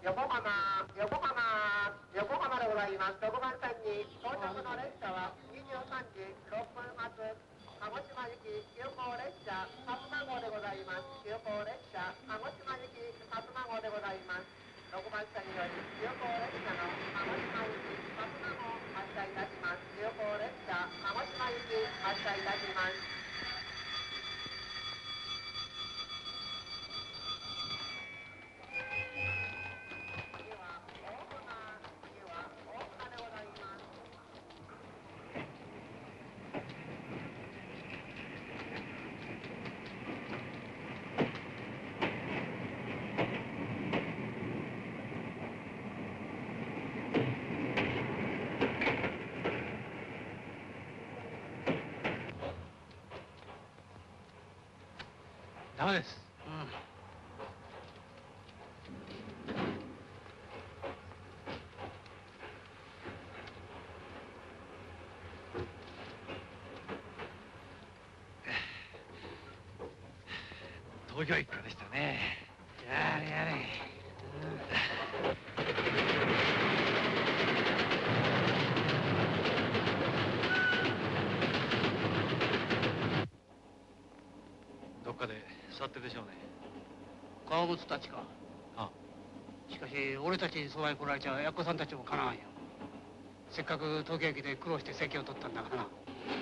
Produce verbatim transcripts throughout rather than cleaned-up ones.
横浜、横浜、横浜でございます。ろくばん線に到着の列車はにじゅうさんじろっぷん発、鹿児島行き急行列車薩摩号でございます。急行列車鹿児島行き薩摩号でございます。ろくばん線より急行列車の鹿児島行き薩摩号発車いたします。急行列車鹿児島行き発車いたします。 ダメです。うん。東京駅からでしたね。やれやれ。どっかで座ってるでしょうね。 川本たちか。 ああ。しかし俺たちにそばへ来られちゃ奴さんたちもかなわんよ。せっかく東京駅で苦労して席を取ったんだからな。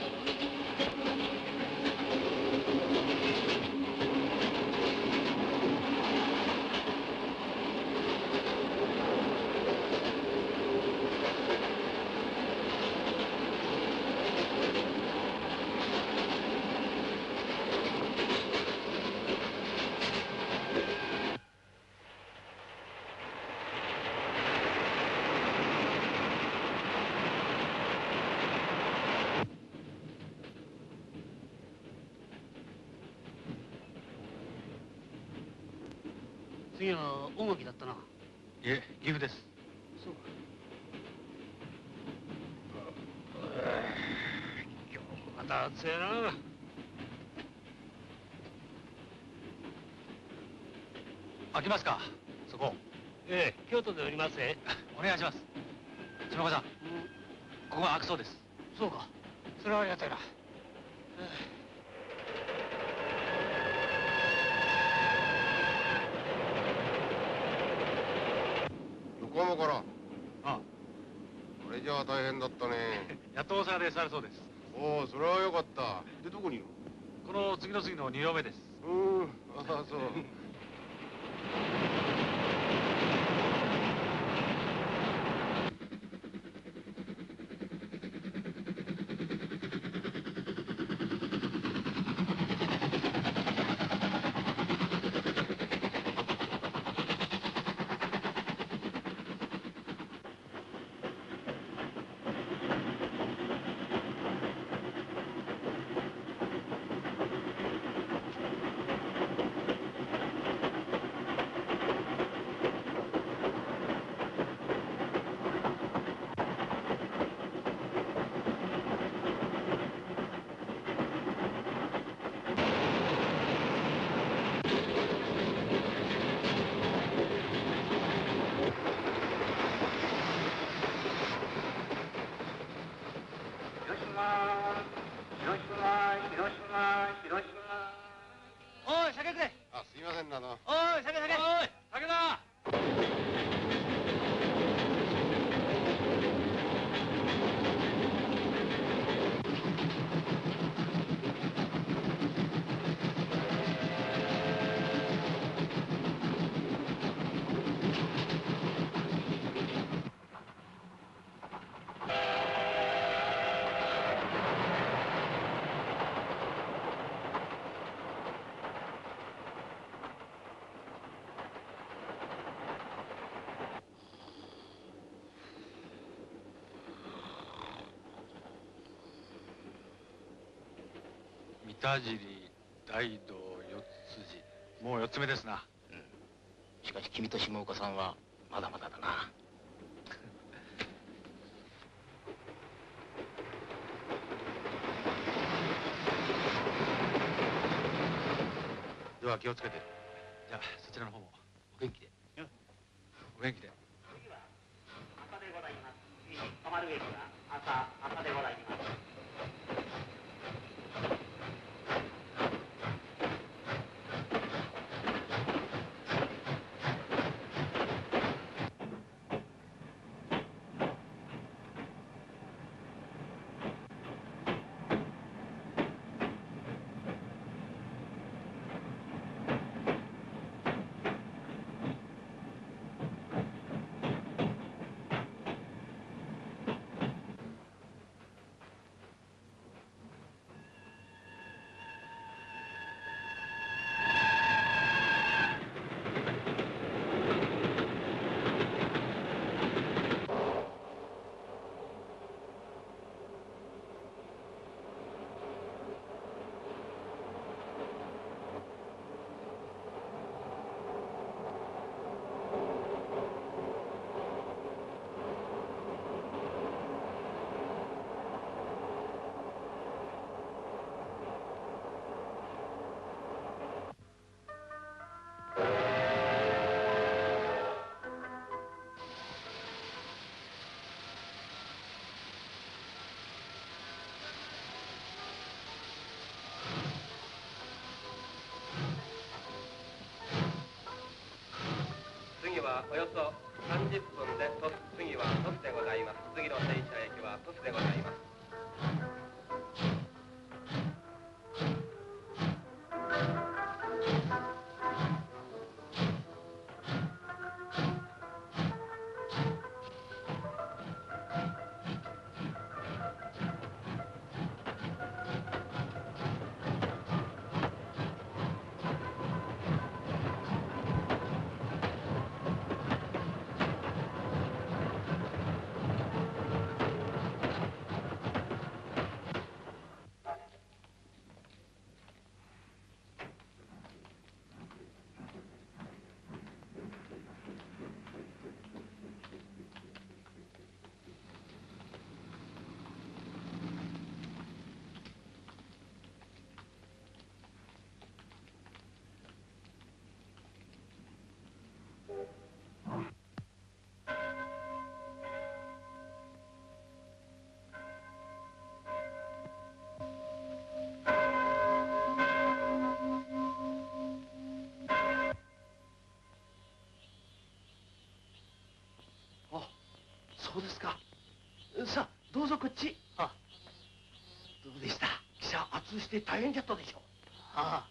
次は大垣だったな。いえ、岐阜です。 そうか。今日また暑いな。 開きますか、そこ。 ええ、京都で降りますね。 お願いします。島岡さん、うん、ここが開くそうです。 そうか。それはありがたいな。 横浜から。ああ。 あれじゃあ大変だったね。 やっと大阪で去るそうです。 おお、それはよかった。で、どこにいるの？この次の次のに両目です。 うん、ああ、そう。 田尻、大道、四筋。もう四つ目ですな。 うん。しかし君と下岡さんはまだまだだな。 では気をつけて。じゃあそちらの方もお元気で。 おお元気で。 次は朝でございます。次に止まる駅は朝朝でございます。次はおよそさんじゅっぷんで鳥栖、次は鳥栖でございます。次の停車駅は鳥栖でございます。 そうですか。さあどうぞこっち。あ、どうでした？汽車圧して大変じゃったでしょう。ああ、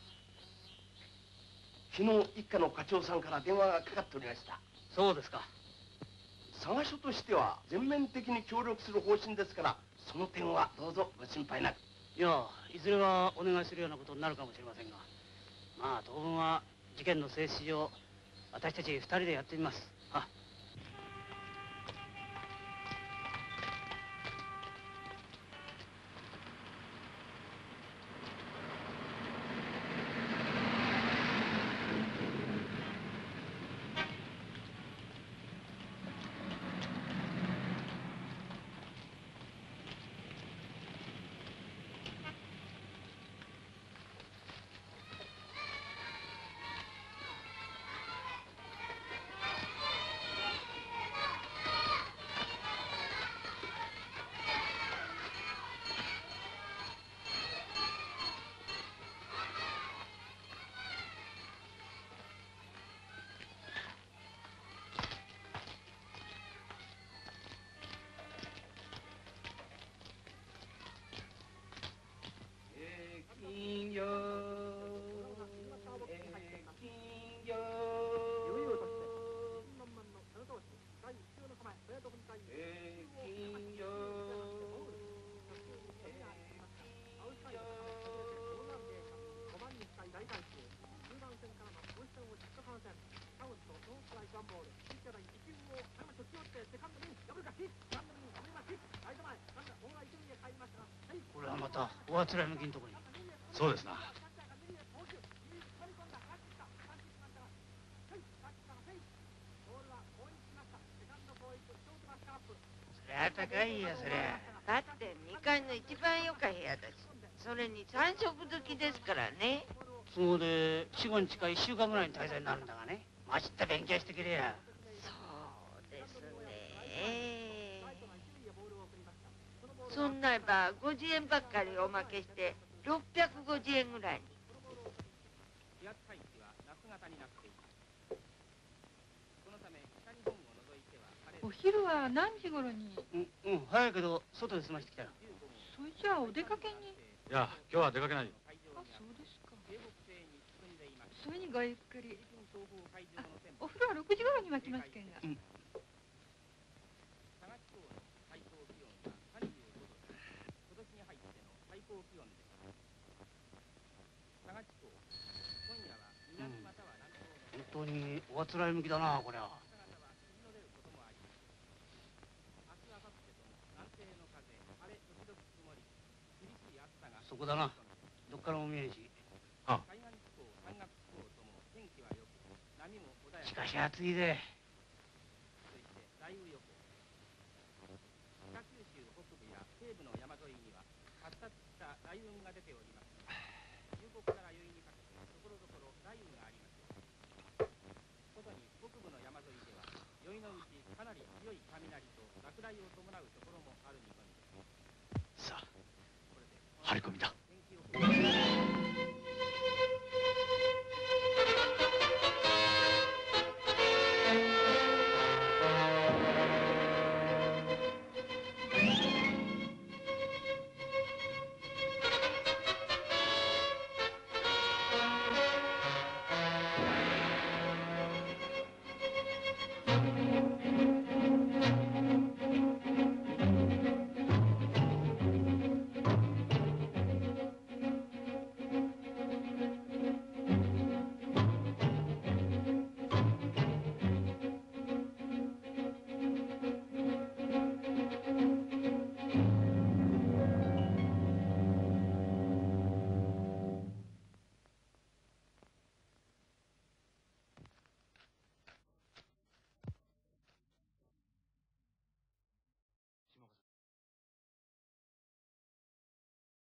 昨日一家の課長さんから電話がかかっておりました。 そうですか。 佐賀署としては全面的に協力する方針ですから、その点はどうぞご心配なく。 いや、いずれはお願いするようなことになるかもしれませんが、まあ当分は事件の性質上私たち二人でやってみます。あ、これはまたおあつらい向きのところに。 そうですな。 そりゃ高いよ、そりゃ。だってにかいの一番よか部屋だし、それにさん食付きですからね。 都合で死後に近いいっしゅうかんぐらいに滞在になるんだがね。まじって勉強してくれや。 そんなばごじゅうえんばっかりおまけしてろっぴゃくごじゅうえんぐらいに。 お昼は何時頃に？ うんうん早いけど外で済ましてきたよ。 それじゃあお出かけに。 いや今日は出かけないよ。 あ、そうですか。それにごゆっくり。あ、お風呂はろくじ頃に沸きますけんが。うん。 本当におあつらい向きだなこりゃ。そこだな。どっからも見えんし。 ああ。 しかし暑いぜ。さあ張り込みだ。